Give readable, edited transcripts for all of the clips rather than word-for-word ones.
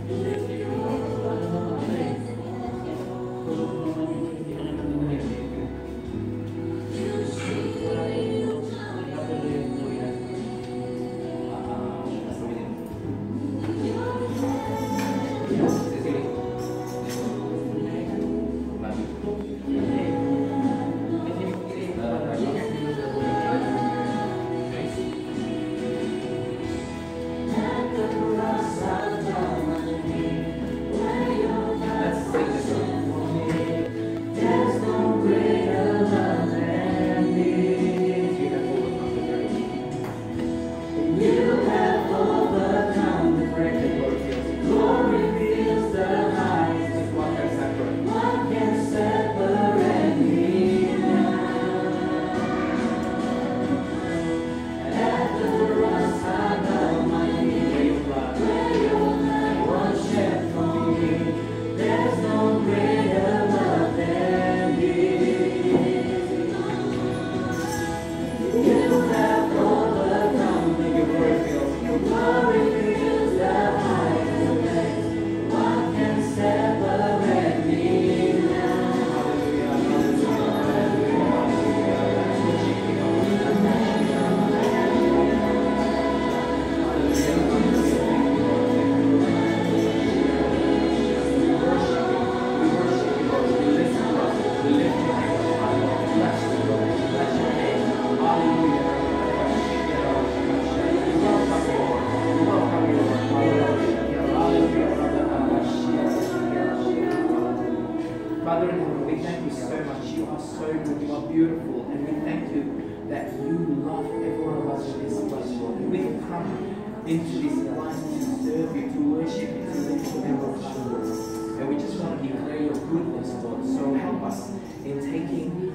Father in heaven, we thank you so much. You are so good, you are beautiful, and we thank you that you love every one of us in this place, Lord. And we can come into this place to serve you, to worship you, to lift your name up, Lord. And we just want to declare your goodness, Lord. So help us in taking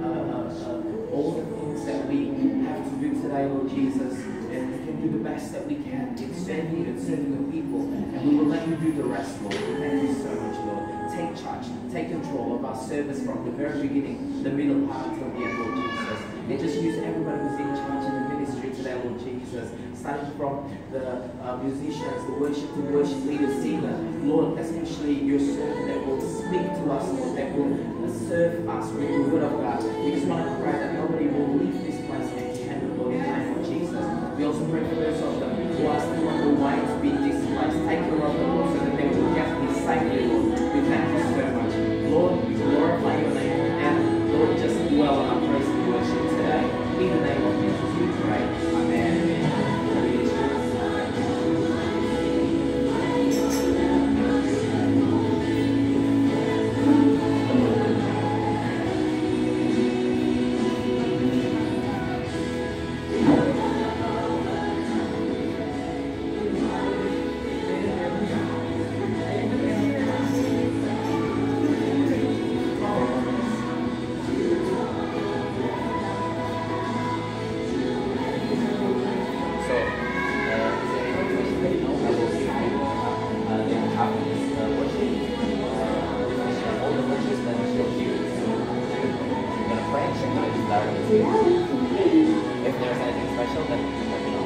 all the things that we have to do today, Lord Jesus, and we can do the best that we can in serving you and serving your people. And we will let you do the rest, Lord. We thank you so much, Lord. Take charge, take control of our service from the very beginning, the middle part until the end, Lord Jesus. And just use everybody who's in charge in the ministry today, Lord Jesus. Starting from the musicians, the worship leaders, singer, Lord, especially your servant that will speak to us, Lord, that will serve us with the word of God. We just want to pray that nobody will leave this place empty-handed, Lord, in the name of Jesus. We also pray for those of them who are still on the way to be in this place. Take care of them, Lord, so that they will get here safely, Lord. We thank you so much. Lord, we glorify your name. And Lord, just dwell on our praise and worship today. In the name of Jesus, we pray. Amen. If there's anything special, then let me know.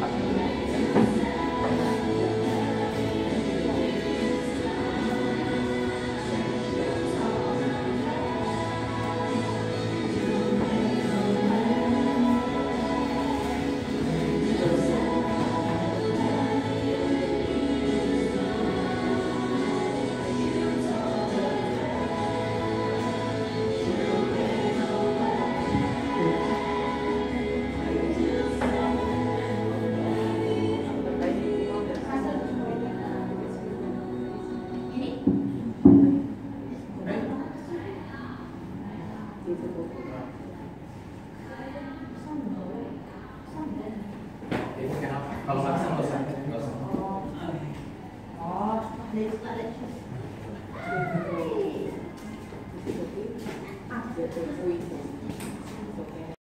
Kalau maksa nggak usah. Oh,